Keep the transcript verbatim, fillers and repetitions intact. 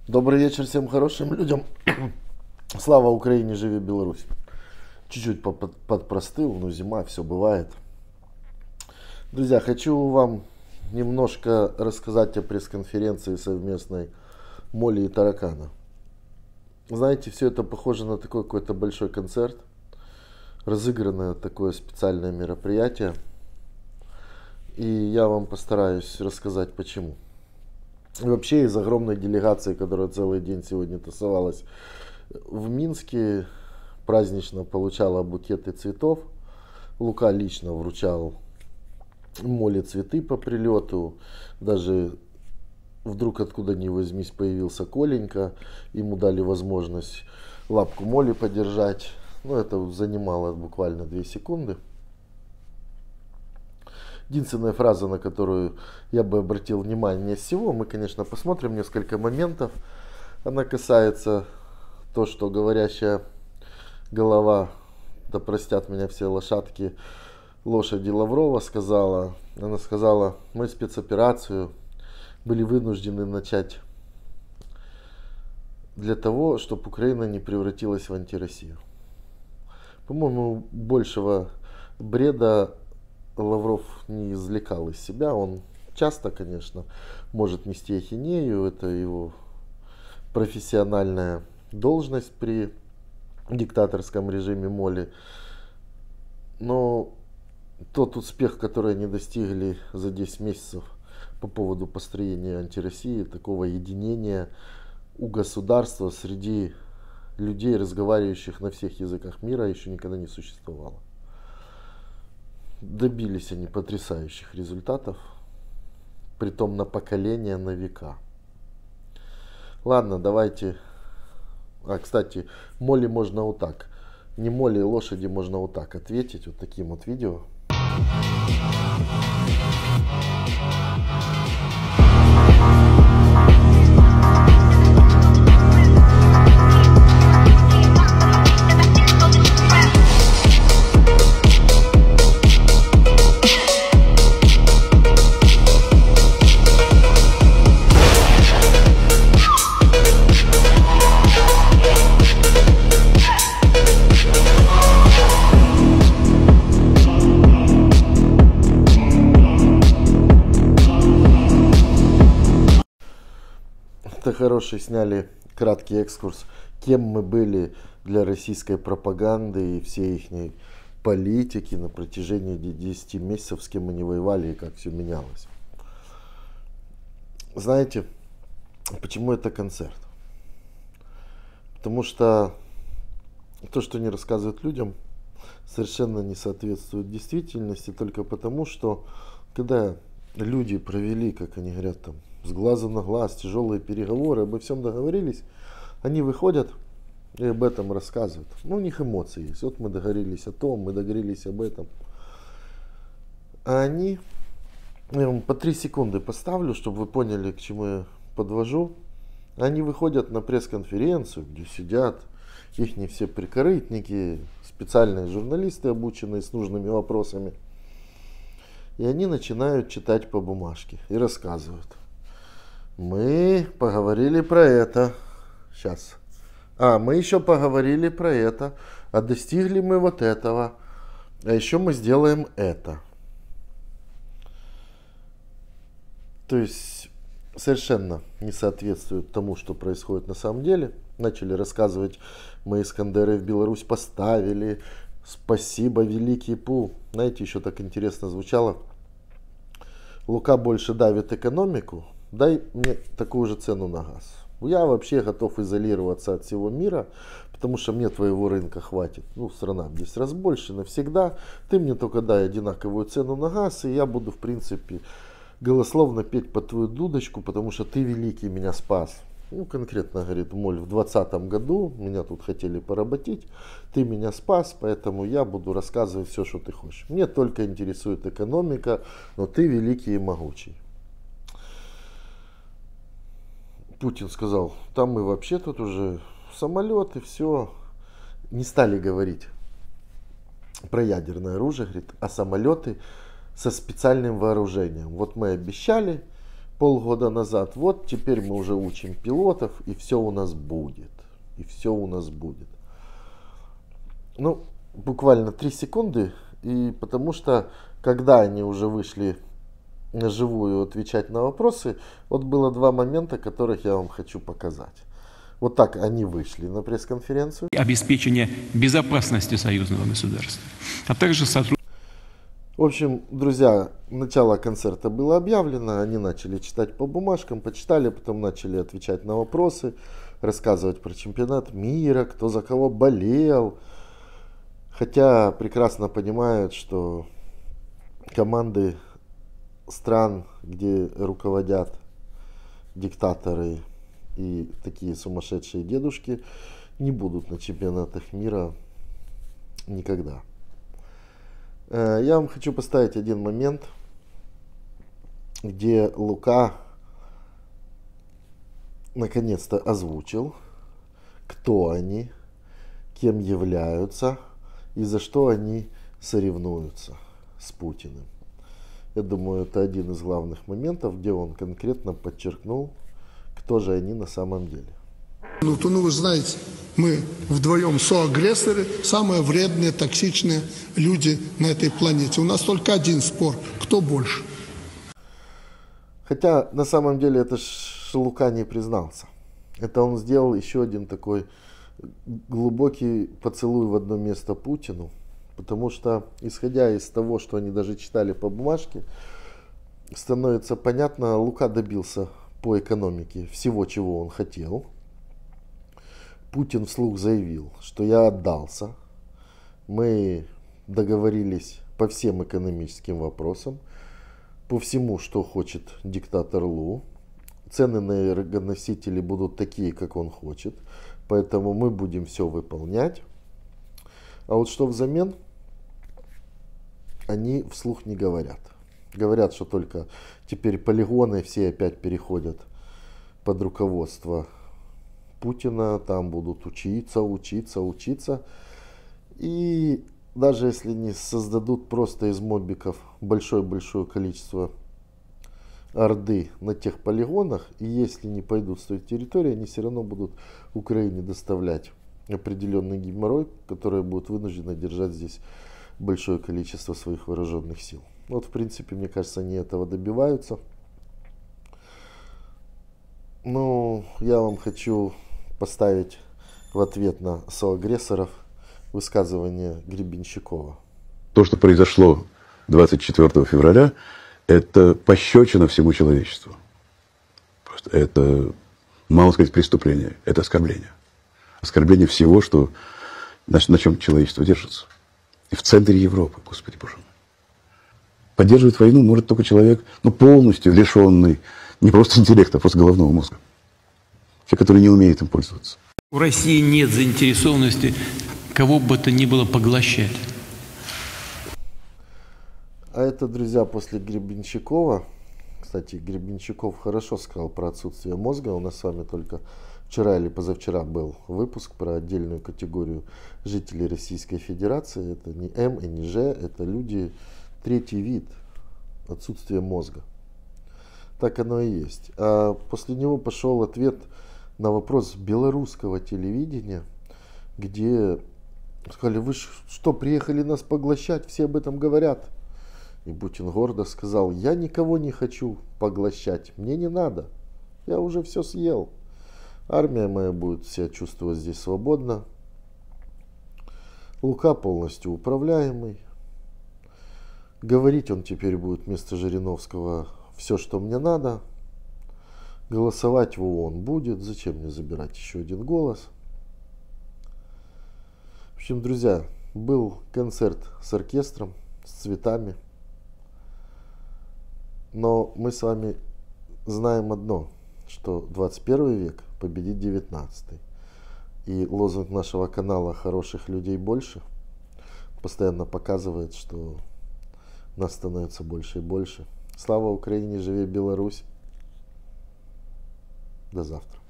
Добрый вечер всем хорошим людям. Слава Украине, живи Беларусь. Чуть-чуть под- подпростыл, но зима, все бывает. Друзья, хочу вам немножко рассказать о пресс-конференции совместной Моли и Таракана. Знаете, все это похоже на такой какой-то большой концерт, разыгранное такое специальное мероприятие. И я вам постараюсь рассказать почему. И вообще из огромной делегации, которая целый день сегодня тусовалась в Минске, празднично получала букеты цветов. Лука лично вручал Моле цветы по прилету. Даже вдруг откуда ни возьмись появился Коленька. Ему дали возможность лапку Моли подержать. Ну, это занимало буквально две секунды. Единственная фраза, на которую я бы обратил внимание всего, мы, конечно, посмотрим несколько моментов. Она касается то, что говорящая голова, да простят меня все лошадки, лошади Лаврова сказала. Она сказала, мы спецоперацию были вынуждены начать для того, чтобы Украина не превратилась в антироссию. По-моему, большего бреда Лавров не извлекал из себя. Он часто, конечно, может нести ахинею. Это его профессиональная должность при диктаторском режиме Моли. Но тот успех, который они достигли за десять месяцев по поводу построения антироссии, такого единения у государства среди людей, разговаривающих на всех языках мира, еще никогда не существовало. Добились они потрясающих результатов, притом на поколения, на века. Ладно, давайте. А, кстати, Моли можно вот так. Не Моли, лошади можно вот так ответить, вот таким вот видео. Это хороший сняли краткий экскурс, кем мы были для российской пропаганды и всей их политики на протяжении десяти месяцев, с кем мы не воевали и как все менялось. Знаете, почему это концерт? Потому что то, что они рассказывают людям, совершенно не соответствует действительности, только потому, что когда люди провели, как они говорят, там, с глазу на глаз, тяжелые переговоры, обо всем договорились, они выходят и об этом рассказывают. Ну, у них эмоции есть. Вот мы договорились о том, мы договорились об этом. А они, я вам по три секунды поставлю, чтобы вы поняли, к чему я подвожу. Они выходят на пресс-конференцию, где сидят их не все прикорытники, специальные журналисты, обученные с нужными вопросами. И они начинают читать по бумажке и рассказывают. Мы поговорили про это. Сейчас. А, мы еще поговорили про это. А достигли мы вот этого. А еще мы сделаем это. То есть совершенно не соответствует тому, что происходит на самом деле. Начали рассказывать, мы Искандеры в Беларусь поставили. Спасибо, великий Пу. Знаете, еще так интересно звучало. Лука больше давит экономику. Дай мне такую же цену на газ. Я вообще готов изолироваться от всего мира, потому что мне твоего рынка хватит. Ну, страна в десять раз больше навсегда. Ты мне только дай одинаковую цену на газ, и я буду, в принципе, голословно петь под твою дудочку, потому что ты великий меня спас. Ну, конкретно, говорит Моль, в двадцатом году меня тут хотели поработить, ты меня спас, поэтому я буду рассказывать все, что ты хочешь. Мне только интересует экономика, но ты великий и могучий. Путин сказал, там мы вообще тут уже самолеты, все. Не стали говорить про ядерное оружие, говорит, а самолеты со специальным вооружением. Вот мы обещали, полгода назад. Вот теперь мы уже учим пилотов, и все у нас будет. И все у нас будет. Ну, буквально три секунды. И потому что, когда они уже вышли на живую отвечать на вопросы, вот было два момента, которых я вам хочу показать. Вот так они вышли на пресс-конференцию. Обеспечение безопасности союзного государства, а также сотрудничество. В общем, друзья, начало концерта было объявлено, они начали читать по бумажкам, почитали, потом начали отвечать на вопросы, рассказывать про чемпионат мира, кто за кого болел. Хотя прекрасно понимают, что команды стран, где руководят диктаторы и такие сумасшедшие дедушки, не будут на чемпионатах мира никогда. Я вам хочу поставить один момент, где Лука наконец-то озвучил, кто они, кем являются и за что они соревнуются с Путиным. Я думаю, это один из главных моментов, где он конкретно подчеркнул, кто же они на самом деле. Ну, то, ну, вы знаете, мы вдвоем соагрессоры, самые вредные, токсичные люди на этой планете. У нас только один спор, кто больше. Хотя, на самом деле, это ж Лука не признался. Это он сделал еще один такой глубокий поцелуй в одно место Путину. Потому что, исходя из того, что они даже читали по бумажке, становится понятно, Лука добился по экономике всего, чего он хотел. Путин вслух заявил, что я отдался. Мы договорились по всем экономическим вопросам, по всему, что хочет диктатор Лу. Цены на энергоносители будут такие, как он хочет. Поэтому мы будем все выполнять. А вот что взамен, они вслух не говорят. Говорят, что только теперь полигоны все опять переходят под руководство Путина, там будут учиться, учиться, учиться. И даже если не создадут просто из мобиков большое-большое количество орды на тех полигонах, и если не пойдут с той территории, они все равно будут Украине доставлять определенный геморрой, который будет вынуждена держать здесь большое количество своих вооруженных сил. Вот, в принципе, мне кажется, они этого добиваются. Ну, я вам хочу поставить в ответ на соагрессоров высказывание Гребенщикова. То, что произошло двадцать четвёртого февраля, это пощечина всему человечеству. Просто это, мало сказать, преступление, это оскорбление. Оскорбление всего, что, на, на чем человечество держится. И в центре Европы, Господи Боже мой. Поддерживать войну может только человек, ну, полностью лишенный не просто интеллекта, а просто головного мозга. Человек, который не умеет им пользоваться. У России нет заинтересованности кого бы то ни было поглощать. А это, друзья, после Гребенщикова. Кстати, Гребенщиков хорошо сказал про отсутствие мозга. У нас с вами только вчера или позавчера был выпуск про отдельную категорию жителей Российской Федерации. Это не М и не Ж, это люди третий вид, отсутствие мозга. Так оно и есть. А после него пошел ответ на вопрос белорусского телевидения, где сказали: вы что, приехали нас поглощать, все об этом говорят. И Путин гордо сказал: я никого не хочу поглощать, мне не надо, я уже все съел. Армия моя будет себя чувствовать здесь свободно. Лука полностью управляемый. Говорить он теперь будет вместо Жириновского все, что мне надо. Голосовать в ООН будет. Зачем мне забирать еще один голос? В общем, друзья, был концерт с оркестром, с цветами. Но мы с вами знаем одно, что двадцать первый век победит девятнадцатый. И лозунг нашего канала «Хороших людей больше» постоянно показывает, что нас становится больше и больше. Слава Украине, живи Беларусь. До завтра.